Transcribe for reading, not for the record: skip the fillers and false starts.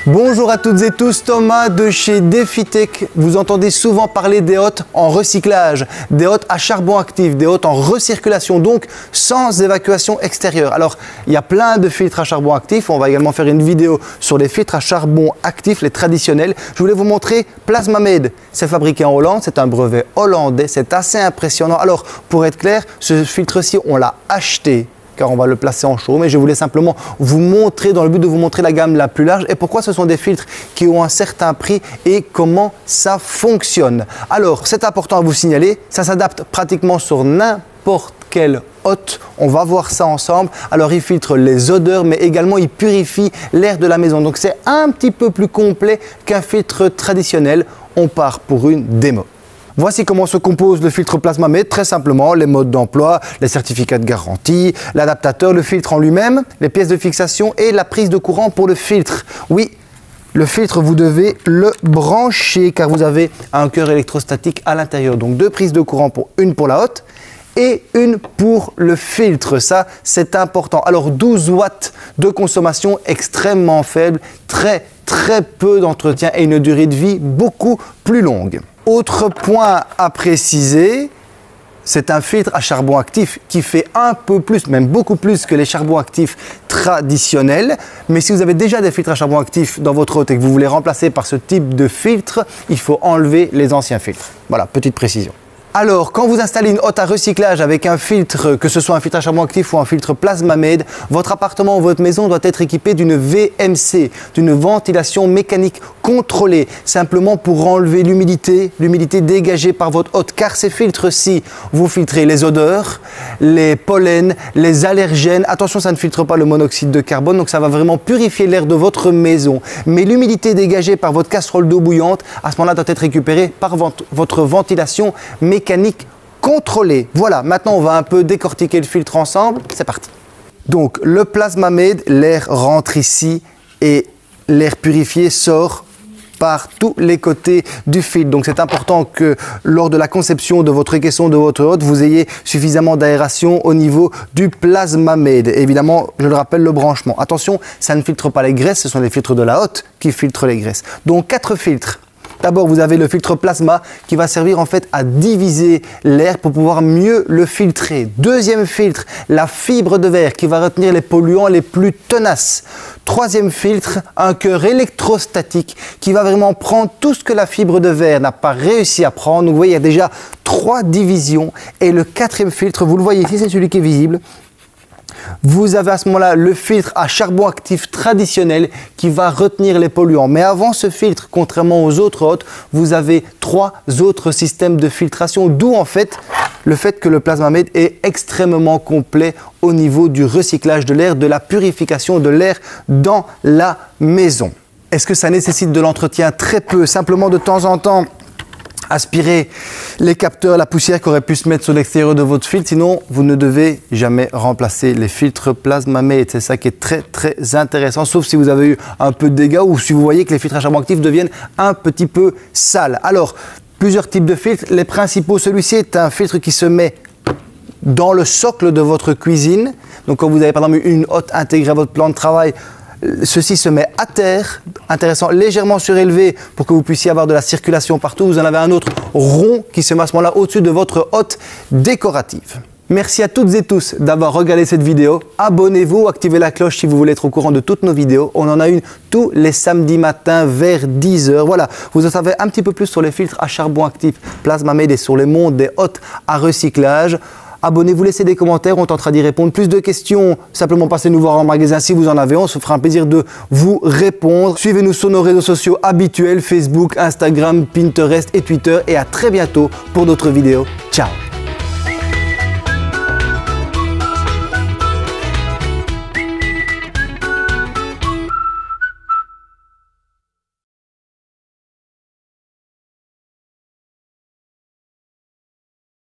Bonjour à toutes et tous, Thomas de chez DefiTech. Vous entendez souvent parler des hottes en recyclage, des hottes à charbon actif, des hottes en recirculation, donc sans évacuation extérieure. Alors, il y a plein de filtres à charbon actif. On va également faire une vidéo sur les filtres à charbon actif, les traditionnels. Je voulais vous montrer Plasmamade. C'est fabriqué en Hollande, c'est un brevet hollandais, c'est assez impressionnant. Alors, pour être clair, ce filtre-ci, on l'a acheté car on va le placer en showroom, mais je voulais simplement vous montrer, dans le but de vous montrer la gamme la plus large et pourquoi ce sont des filtres qui ont un certain prix et comment ça fonctionne. Alors, c'est important à vous signaler, ça s'adapte pratiquement sur n'importe quelle hotte. On va voir ça ensemble. Alors, il filtre les odeurs, mais également il purifie l'air de la maison. Donc, c'est un petit peu plus complet qu'un filtre traditionnel. On part pour une démo. Voici comment se compose le filtre Plasmamade, très simplement, les modes d'emploi, les certificats de garantie, l'adaptateur, le filtre en lui-même, les pièces de fixation et la prise de courant pour le filtre. Oui, le filtre, vous devez le brancher car vous avez un cœur électrostatique à l'intérieur. Donc deux prises de courant, une pour la hotte et une pour le filtre. Ça, c'est important. Alors 12 watts de consommation extrêmement faible, très peu d'entretien et une durée de vie beaucoup plus longue. Autre point à préciser, c'est un filtre à charbon actif qui fait un peu plus, même beaucoup plus que les charbons actifs traditionnels. Mais si vous avez déjà des filtres à charbon actif dans votre hotte et que vous voulez remplacer par ce type de filtre, il faut enlever les anciens filtres. Voilà, petite précision. Alors, quand vous installez une hotte à recyclage avec un filtre, que ce soit un filtre à charbon actif ou un filtre Plasmamade, votre appartement ou votre maison doit être équipé d'une VMC, d'une ventilation mécanique contrôlée, simplement pour enlever l'humidité dégagée par votre hotte. Car ces filtres-ci, vous filtrez les odeurs, les pollens, les allergènes. Attention, ça ne filtre pas le monoxyde de carbone, donc ça va vraiment purifier l'air de votre maison. Mais l'humidité dégagée par votre casserole d'eau bouillante, à ce moment-là, doit être récupérée par votre ventilation mécanique contrôlée. Voilà, maintenant on va un peu décortiquer le filtre ensemble. C'est parti. Donc le Plasmamade, l'air rentre ici et l'air purifié sort par tous les côtés du filtre. Donc c'est important que lors de la conception de votre caisson, de votre hotte, vous ayez suffisamment d'aération au niveau du Plasmamade. Évidemment, je le rappelle, le branchement. Attention, ça ne filtre pas les graisses, ce sont les filtres de la hotte qui filtrent les graisses. Donc 4 filtres. D'abord, vous avez le filtre plasma qui va servir en fait à diviser l'air pour pouvoir mieux le filtrer. Deuxième filtre, la fibre de verre qui va retenir les polluants les plus tenaces. Troisième filtre, un cœur électrostatique qui va vraiment prendre tout ce que la fibre de verre n'a pas réussi à prendre. Donc, vous voyez, il y a déjà 3 divisions. Et le quatrième filtre, vous le voyez ici, c'est celui qui est visible. Vous avez à ce moment-là le filtre à charbon actif traditionnel qui va retenir les polluants. Mais avant ce filtre, contrairement aux autres hottes, vous avez 3 autres systèmes de filtration, d'où en fait le fait que le Plasmamade est extrêmement complet au niveau du recyclage de l'air, de la purification de l'air dans la maison. Est-ce que ça nécessite de l'entretien? Très peu, simplement de temps en temps aspirer les capteurs, la poussière qui aurait pu se mettre sur l'extérieur de votre filtre. Sinon, vous ne devez jamais remplacer les filtres Plasmamade. C'est ça qui est très intéressant, sauf si vous avez eu un peu de dégâts ou si vous voyez que les filtres à charbon actif deviennent un petit peu sales. Alors, plusieurs types de filtres. Les principaux, celui-ci est un filtre qui se met dans le socle de votre cuisine. Donc, quand vous avez par exemple une hotte intégrée à votre plan de travail, ceci se met à terre, intéressant, légèrement surélevé pour que vous puissiez avoir de la circulation partout. Vous en avez un autre rond qui se met à ce moment-là au-dessus de votre hotte décorative. Merci à toutes et tous d'avoir regardé cette vidéo. Abonnez-vous, activez la cloche si vous voulez être au courant de toutes nos vidéos. On en a une tous les samedis matins vers 10 h. Voilà, vous en savez un petit peu plus sur les filtres à charbon actif Plasmamade et sur les mondes des hottes à recyclage. Abonnez-vous, laissez des commentaires, on tentera d'y répondre. Plus de questions, simplement passez nous voir en magasin si vous en avez. On se fera un plaisir de vous répondre. Suivez-nous sur nos réseaux sociaux habituels, Facebook, Instagram, Pinterest et Twitter. Et à très bientôt pour d'autres vidéos. Ciao!